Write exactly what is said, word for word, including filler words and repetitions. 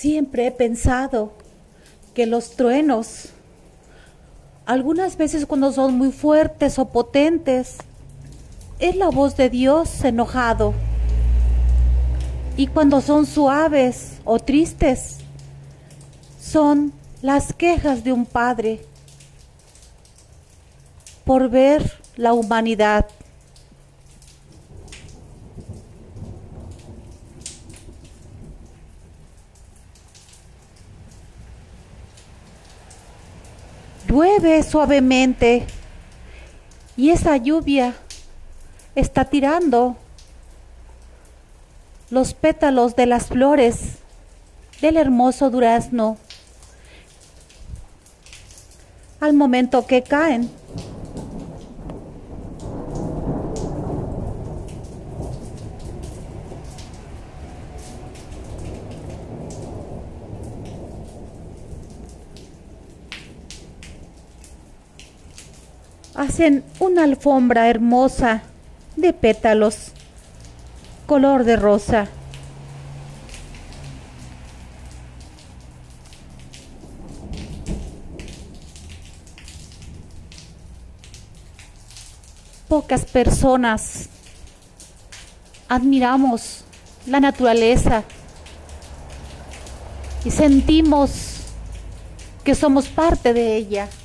Siempre he pensado que los truenos, algunas veces cuando son muy fuertes o potentes, es la voz de Dios enojado. Y cuando son suaves o tristes, son las quejas de un padre por ver la humanidad. Llueve suavemente y esa lluvia está tirando los pétalos de las flores del hermoso durazno. Al momento que caen, hacen una alfombra hermosa de pétalos color de rosa. Pocas personas admiramos la naturaleza y sentimos que somos parte de ella.